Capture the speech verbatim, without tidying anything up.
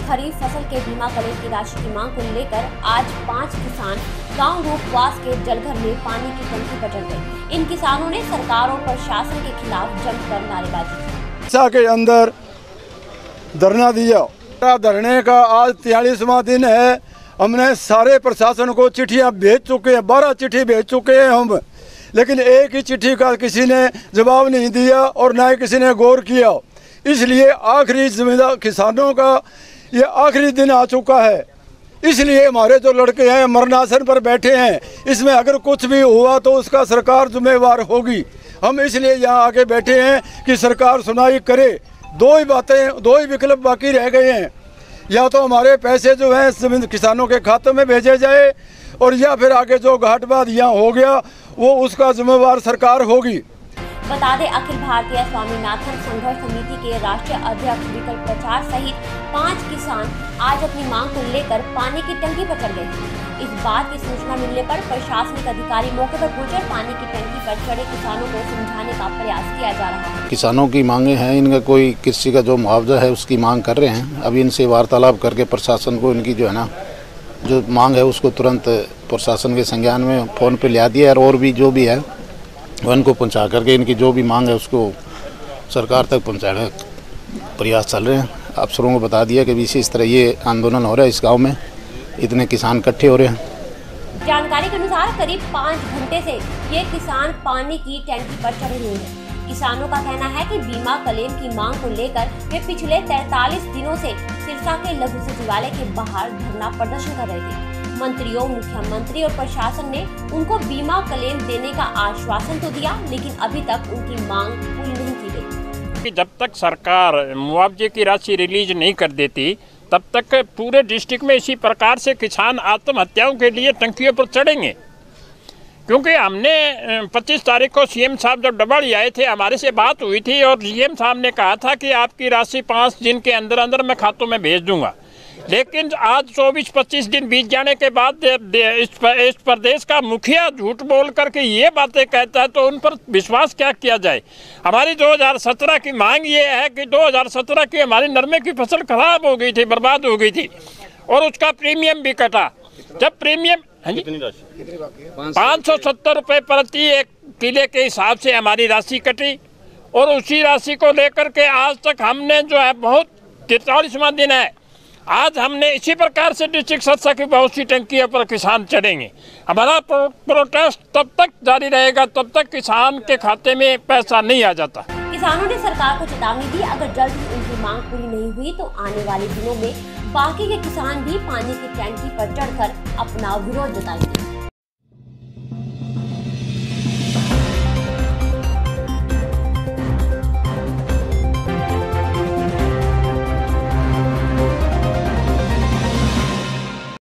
खरीफ फसल के बीमा क्लेम की राशि की मांग को लेकर आज पाँच किसान गांव रूपवास के जलघर में पानी की टंकी पर चढ़ गए। इन किसानों ने सरकार और प्रशासन के खिलाफ जमकर नारेबाजी की। के अंदर धरना दिया। धरने का आज तियालीसवां दिन है। हमने सारे प्रशासन को चिट्ठियां भेज चुके हैं, बारह चिट्ठी भेज चुके हैं हम, लेकिन एक ही चिट्ठी का किसी ने जवाब नहीं दिया और ना ही किसी ने गौर किया। इसलिए आखिरी जिम्मेदार किसानों का ये आखिरी दिन आ चुका है। इसलिए हमारे जो लड़के हैं मरणासन पर बैठे हैं, इसमें अगर कुछ भी हुआ तो उसका सरकार जिम्मेवार होगी। हम इसलिए यहाँ आके बैठे हैं कि सरकार सुनाई करे। दो ही बातें, दो ही विकल्प बाकी रह गए हैं, या तो हमारे पैसे जो हैं जमीन किसानों के खाते में भेजे जाए और या फिर आगे जो घाटवाद यहाँ हो गया वो उसका जिम्मेवार सरकार होगी। बता दें, अखिल भारतीय स्वामीनाथन संघर्ष समिति के राष्ट्रीय अध्यक्ष विकल्प प्रचार सहित पाँच किसान आज अपनी मांग को लेकर पानी की टंकी पर चढ़ गए। इस बात की सूचना मिलने पर प्रशासनिक अधिकारी मौके पर पहुंचे पानी की टंकी पर चढ़े किसानों को समझाने का प्रयास किया जा रहा है। किसानों की मांगे हैं, इनका कोई कृषि का जो मुआवजा है उसकी मांग कर रहे हैं। अभी इनसे वार्तालाप करके प्रशासन को इनकी जो है ना जो मांग है उसको तुरंत प्रशासन के संज्ञान में फ़ोन पे लिया दिया और भी जो भी है वो इनको पहुँचा करके इनकी जो भी मांग है उसको सरकार तक पहुँचाने प्रयास चल रहे हैं। अफसरों को बता दिया कि इस तरह ये आंदोलन हो रहा है, इस गाँव में इतने किसान इकट्ठे हो रहे हैं। जानकारी के अनुसार करीब पाँच घंटे से ये किसान पानी की टंकी पर चढ़े हुए हैं। किसानों का कहना है कि बीमा क्लेम की मांग को लेकर वे पिछले तैंतालीस दिनों से सिरसा के लघु सचिवालय के बाहर धरना प्रदर्शन कर रहे थे। मंत्रियों, मुख्यमंत्री और प्रशासन ने उनको बीमा क्लेम देने का आश्वासन तो दिया, लेकिन अभी तक उनकी मांग पूरी नहीं की गई। जब तक सरकार मुआवजे की राशि रिलीज नहीं कर देती तब तक पूरे डिस्ट्रिक्ट में इसी प्रकार से किसान आत्महत्याओं के लिए टंकियों पर चढ़ेंगे। क्योंकि हमने पच्चीस तारीख को सीएम साहब जब डबल आए थे, हमारे से बात हुई थी और सीएम साहब ने कहा था कि आपकी राशि पाँच दिन के अंदर अंदर मैं खातों में भेज दूंगा। लेकिन आज चौबीस पच्चीस दिन बीत जाने के बाद इस प्रदेश का मुखिया झूठ बोल करके ये बातें कहता है, तो उन पर विश्वास क्या किया जाए। हमारी दो हज़ार सत्रह की मांग ये है कि दो हज़ार सत्रह की हमारी नरमे की फसल खराब हो गई थी, बर्बाद हो गई थी और उसका प्रीमियम भी कटा। जब प्रीमियम पाँच सौ सत्तर रुपये प्रति एक किले के हिसाब से हमारी राशि कटी और उसी राशि को लेकर के आज तक हमने जो है बहुत तैंतालीसवां दिन है, आज हमने इसी प्रकार से डिस्ट्रिक्ट सिरसा की बहुत सी टंकियों पर किसान चढ़ेंगे। हमारा प्रो, प्रोटेस्ट तब तक जारी रहेगा तब तक किसान के खाते में पैसा नहीं आ जाता। किसानों ने सरकार को चेतावनी दी, अगर जल्द ही उनकी मांग पूरी नहीं हुई तो आने वाले दिनों में बाकी के किसान भी पानी की टंकी पर चढ़कर अपना विरोध जताएंगे।